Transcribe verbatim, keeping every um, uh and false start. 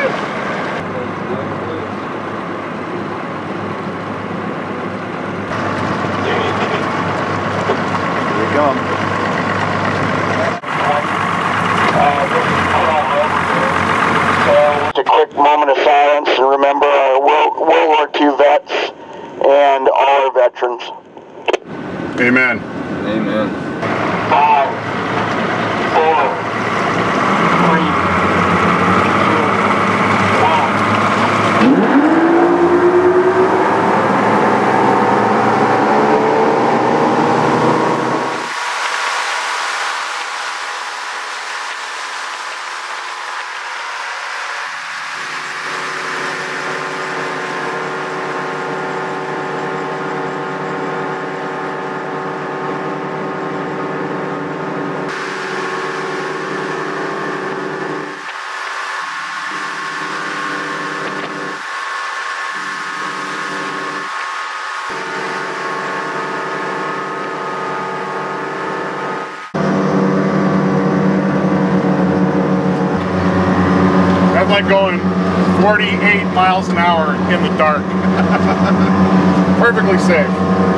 Just a quick moment of silence and remember our World, World War Two vets and all our veterans. Amen. Amen. Five, four, three, two, one. That's like going forty-eight miles an hour in the dark. Perfectly safe.